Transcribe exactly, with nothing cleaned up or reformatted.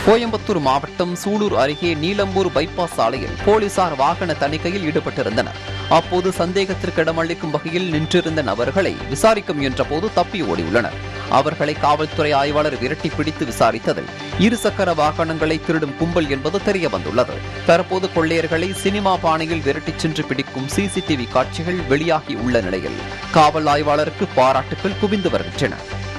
கோயம்புத்தூர் மாவட்டம் சூலூர் அருகே நீலம்பூர் பைபாஸ் சாலையில் போலீசார் வாகன தணிக்கையில் ஈடுபட்டிருந்தனர். அப்போது சந்தேகத்திற்கு இடமளிக்கும் வகையில் நின்றிருந்த நபர்களை விசாரிக்க முயன்றபோது தப்பி ஓடியுள்ளனர். அவர்களை காவல்துறை ஆய்வாளர் விரட்டி பிடித்து விசாரித்ததில் இருசக்கர வாகனங்களை திருடும் கும்பல் என்பது தெரியவந்துள்ளது. தற்போது கொள்ளையர்களை சினிமா பாணியில் விரட்டிச் சென்று பிடிக்கும் சிசிடிவி காட்சிகள் வெளியாகி உள்ள நிலையில் காவல் ஆய்வாளருக்கு பாராட்டுகள் குவிந்து வருகின்றன.